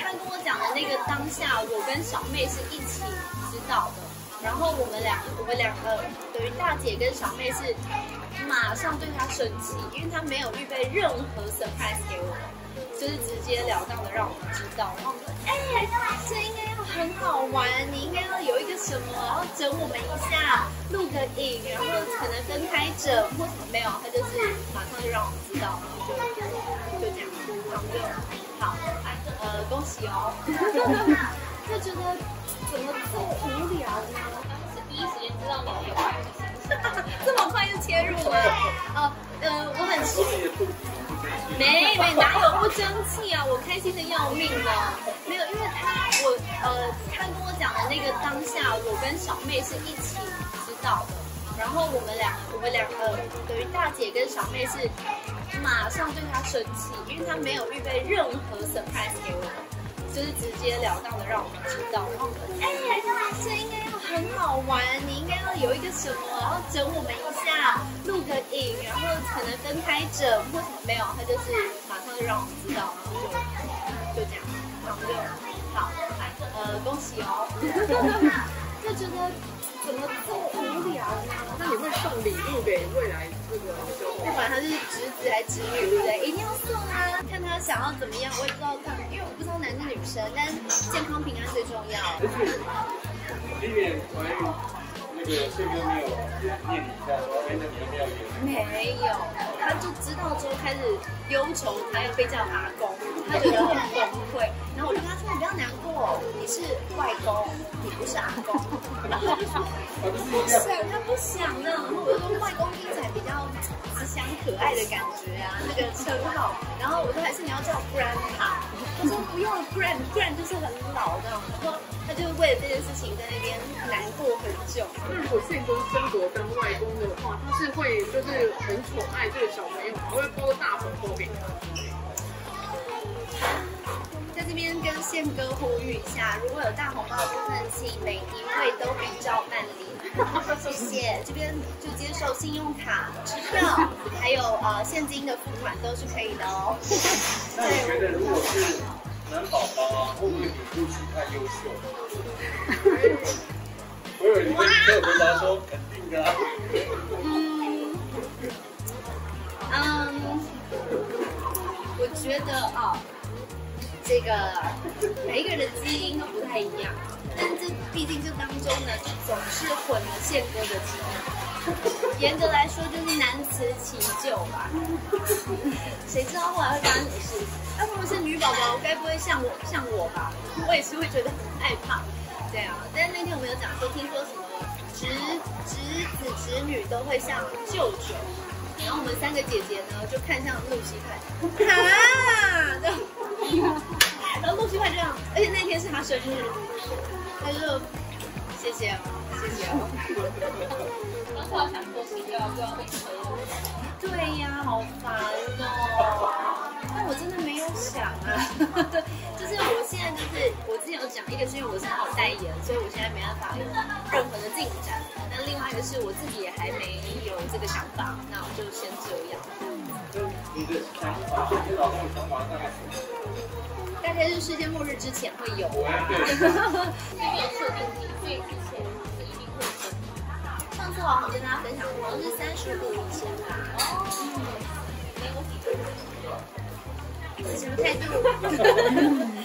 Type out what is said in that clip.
他跟我讲的那个当下，我跟小妹是一起知道的。然后我们两个等于大姐跟小妹是马上对他生气，因为他没有预备任何 surprise 给我，就是直截了当的让我们知道。然后我们说，这应该要很好玩，你应该要有一个什么，然后整我们一下，录个影，然后可能分开整或什么没有，他就是马上就让我们知道，然后就这样，然后就好，恭喜哦，就觉得怎么这么无聊呢？ 是第一时间知道你有爱的心情， 这么快就切入了？我很没哪有不争气啊，我开心的要命的。没有，因为他跟我讲的那个当下，我跟小妹是一起知道的。然后我们两个等于大姐跟小妹是马上对他生气，因为他没有预备任何 surprise 给我们，就是直截了当的让我们知道。然后我们这应该要很好玩，你应该要有一个什么，然后整我们一下，录个影，然后可能分开整或什么没有，他就是马上就让我们知道，然后就这样，然后就好，恭喜哦，就觉得怎么这么无聊呢？ 那你会送礼物给未来这个？ 不管他是侄子还是侄女，对不对？一定要送啊！看他想要怎么样，我也不知道他，因为我不知道男生女生，但健康平安最重要。 而且今年怀孕，那个宪哥没有念你一下说，那你要不要演？ 没有，他就知道之后开始忧愁，他要被叫阿公，他觉得很崩溃。然后我就跟他说：“你不要难过，你是外公，你不是阿公。”然后他就说：“他不想呢。”然后我就说：“外公听起来比较慈祥可爱的感觉啊，那个称号。”然后我说：“还是你要叫 grandpa。”他说：“不用 grand 就是很老的。”然后他就为了这件事情在那边难过很久。 那如果宪哥真的当外公的话，他是会就是很宠爱这个小朋友，还会包大红包给他。 在这边跟宪哥呼吁一下，如果有大红包的部分，请每一位都比照办理，谢谢。这边就接受信用卡、支票，还有现金的付款都是可以的哦。 那你觉得如果是男宝宝啊，会不会你录取太优秀？我以为你会回答说肯定的啊。 我觉得这个每一个人的基因都不太一样，但这毕竟这当中呢，就总是混了宪哥的基因。严格来说，就是难辞其咎吧。谁知道后来会发生什么事？要如果是女宝宝，该不会像我吧？我也是会觉得很害怕。对啊，但是那天我们有讲说，听说什么侄子、侄女都会像舅舅。然后我们三个姐姐呢，就看向露西派，然后露西派这样，而且那天是她生日，她就谢谢哦。 当时我想说是又要被催了。 对呀，好烦哦。但我真的没有想啊，就是我现在就是我之前有讲，一个是因为我现在有代言，所以我现在没办法有任何的进展。那另外一个是我自己也还没有这个想法，那我就先这样。 你的想法，你老公的想法大概是？ 大概是世界末日之前会有啊。 没有设定几岁之前是一定会生。 上次好像跟大家分享过，好像是35以前吧。 没有几个。 什么态度？